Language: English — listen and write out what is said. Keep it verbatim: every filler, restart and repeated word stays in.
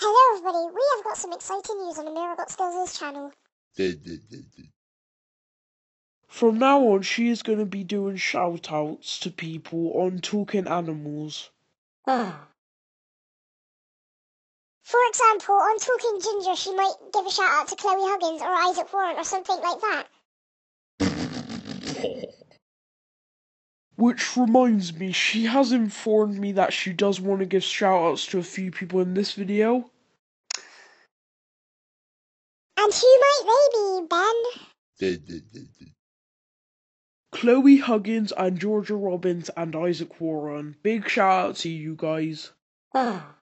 Hello everybody, we have got some exciting news on the Mira Got Skills channel. From now on, she is going to be doing shout-outs to people on Talking Animals. For example, on Talking Ginger, she might give a shout out to Chloe Huggins or Isaac Warren or something like that. Which reminds me, she has informed me that she does want to give shout-outs to a few people in this video. And who might they be, Ben? Chloe Huggins and Georgia Robbins and Isaac Warren. Big shout out to you guys.